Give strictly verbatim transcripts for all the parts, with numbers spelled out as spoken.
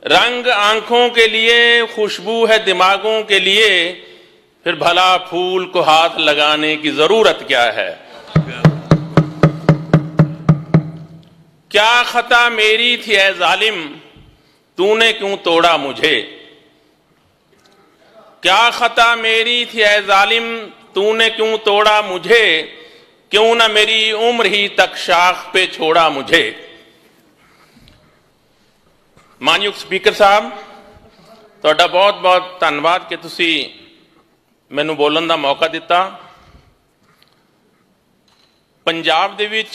रंग आंखों के लिए, खुशबू है दिमागों के लिए, फिर भला फूल को हाथ लगाने की जरूरत क्या है। क्या खता मेरी थी ऐ जालिम, तूने क्यों तोड़ा मुझे। क्या खता मेरी थी ऐ जालिम, तूने क्यों तोड़ा मुझे। क्यों ना मेरी उम्र ही तक शाख पे छोड़ा मुझे। मानयोग स्पीकर साहब, ਤੁਹਾਡਾ बहुत बहुत ਧੰਨਵਾਦ कि ਤੁਸੀਂ ਮੈਨੂੰ ਬੋਲਣ ਦਾ ਮੌਕਾ ਦਿੱਤਾ। ਪੰਜਾਬ ਦੇ ਵਿੱਚ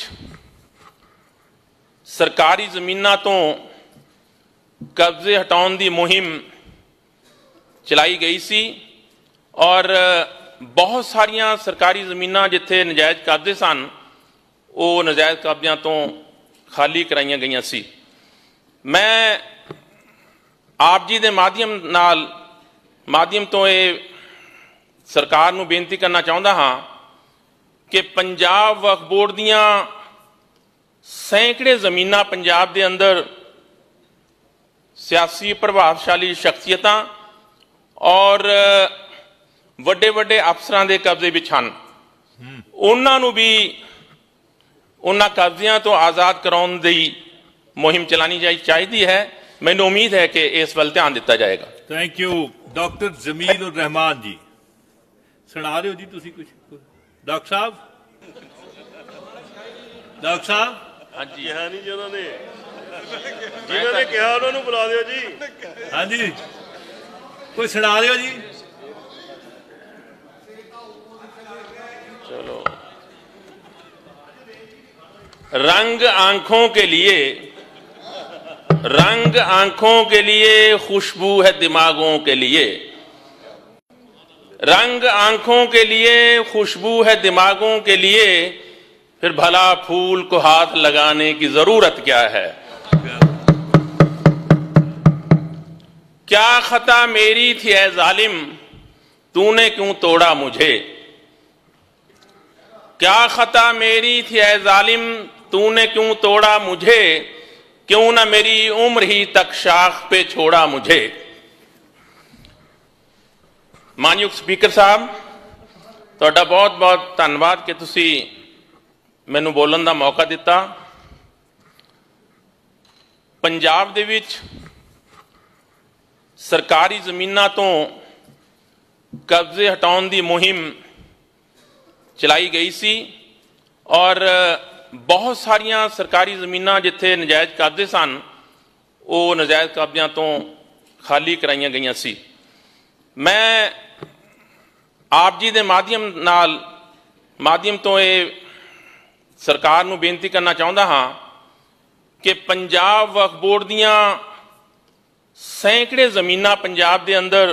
ਸਰਕਾਰੀ ਜ਼ਮੀਨਾਂ ਤੋਂ ਕਬਜ਼ੇ ਹਟਾਉਣ ਦੀ ਮੁਹਿੰਮ ਚਲਾਈ ਗਈ ਸੀ ਔਰ ਬਹੁਤ ਸਾਰੀਆਂ ਸਰਕਾਰੀ ਜ਼ਮੀਨਾਂ ਜਿੱਥੇ ਨਜਾਇਜ਼ ਕਬਜ਼ੇ ਸਨ ਉਹ ਨਜਾਇਜ਼ ਕਬਜ਼ਿਆਂ ਤੋਂ ਖਾਲੀ ਕਰਾਈਆਂ ਗਈਆਂ ਸੀ। ਮੈਂ ਆਪ ਜੀ ਦੇ ਮਾਧਿਅਮ ਨਾਲ ਮਾਧਿਅਮ ਤੋਂ ਇਹ ਸਰਕਾਰ ਨੂੰ ਬੇਨਤੀ ਕਰਨਾ ਚਾਹੁੰਦਾ ਹਾਂ ਕਿ ਪੰਜਾਬ ਵਕਫ ਬੋਰਡ ਦੀਆਂ ਸੈਂਕੜੇ ਜ਼ਮੀਨਾਂ ਪੰਜਾਬ ਦੇ ਅੰਦਰ ਸਿਆਸੀ ਪ੍ਰਭਾਵਸ਼ਾਲੀ ਸ਼ਖਸੀਅਤਾਂ ਔਰ ਵੱਡੇ ਵੱਡੇ ਅਫਸਰਾਂ ਦੇ ਕਬਜ਼ੇ ਵਿੱਚ ਹਨ। ਉਹਨਾਂ ਨੂੰ ਵੀ ਉਹਨਾਂ ਕਬਜ਼ਿਆਂ ਤੋਂ ਆਜ਼ਾਦ ਕਰਾਉਣ ਦੀ ਮੁਹਿੰਮ ਚਲਾਉਣੀ ਚਾਹੀਦੀ ਹੈ। ਮੈਨੂੰ ਉਮੀਦ ਹੈ ਕਿ ਇਸ ਵੱਲ ਧਿਆਨ ਦਿੱਤਾ ਜਾਏਗਾ। Thank you. Doctor Jamil ur Rahman ji, ਸੁਣਾ ਦਿਓ ਜੀ ਤੁਸੀਂ ਕੁਝ। ਡਾਕਟਰ ਸਾਹਿਬ, ਡਾਕਟਰ ਸਾਹਿਬ। ਹਾਂਜੀ, ਕਿਹਾ ਨਹੀਂ ਜੀ ਉਹਨਾਂ ਨੇ, ਜਿਨ੍ਹਾਂ ਨੇ ਕਿਹਾ ਉਹਨਾਂ ਨੂੰ ਬੁਲਾ ਦਿਓ ਜੀ। ਹਾਂਜੀ, ਕੋਈ ਸੁਣਾ ਦਿਓ ਜੀ। चलो, रंग आंखों के लिए, रंग आंखों के लिए, खुशबू है दिमागों के लिए। रंग आंखों के लिए, खुशबू है दिमागों के लिए, फिर भला फूल को हाथ लगाने की जरूरत क्या है। क्या खता मेरी थी ऐ जालिम, तूने क्यों तोड़ा मुझे। क्या खता मेरी थी ऐ जालिम, तूने क्यों तोड़ा मुझे। क्यों ना मेरी उम्र ही तक शाख पे छोड़ा मुझे। मानयोग स्पीकर साहब, ਤੁਹਾਡਾ बहुत बहुत ਧੰਨਵਾਦ कि ਤੁਸੀਂ ਮੈਨੂੰ ਬੋਲਣ ਦਾ ਮੌਕਾ ਦਿੱਤਾ। ਪੰਜਾਬ ਦੇ ਵਿੱਚ ਸਰਕਾਰੀ ਜ਼ਮੀਨਾਂ ਤੋਂ ਕਬਜ਼ੇ ਹਟਾਉਣ ਦੀ ਮੁਹਿੰਮ ਚਲਾਈ ਗਈ ਸੀ ਔਰ ਬਹੁਤ ਸਾਰੀਆਂ ਸਰਕਾਰੀ ਜ਼ਮੀਨਾਂ ਜਿੱਥੇ ਨਜਾਇਜ਼ ਕਬਜ਼ੇ ਸਨ ਉਹ ਨਜਾਇਜ਼ ਕਬਜ਼ਿਆਂ ਤੋਂ ਖਾਲੀ ਕਰਾਈਆਂ ਗਈਆਂ ਸੀ। ਮੈਂ ਆਪ ਜੀ ਦੇ ਮਾਧਿਅਮ ਨਾਲ ਮਾਧਿਅਮ ਤੋਂ ਇਹ ਸਰਕਾਰ ਨੂੰ ਬੇਨਤੀ ਕਰਨਾ ਚਾਹੁੰਦਾ ਹਾਂ ਕਿ ਪੰਜਾਬ ਵਕਫ ਬੋਰਡ ਦੀਆਂ ਸੈਂਕੜੇ ਜ਼ਮੀਨਾਂ ਪੰਜਾਬ ਦੇ ਅੰਦਰ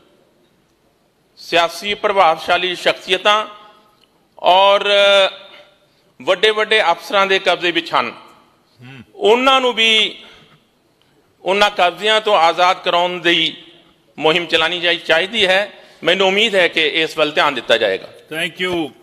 ਸਿਆਸੀ ਪ੍ਰਭਾਵਸ਼ਾਲੀ ਸ਼ਖਸੀਅਤਾਂ ਔਰ ਵੱਡੇ ਵੱਡੇ ਅਫਸਰਾਂ ਦੇ ਕਬਜ਼ੇ ਵਿੱਚ ਹਨ। ਉਹਨਾਂ ਨੂੰ ਵੀ ਉਹਨਾਂ ਕਬਜ਼ਿਆਂ ਤੋਂ ਆਜ਼ਾਦ ਕਰਾਉਣ ਦੀ ਮੁਹਿੰਮ ਚਲਾਉਣੀ ਚਾਹੀਦੀ ਹੈ। ਮੈਨੂੰ ਉਮੀਦ ਹੈ ਕਿ ਇਸ ਵੱਲ ਧਿਆਨ ਦਿੱਤਾ ਜਾਏਗਾ। Thank you.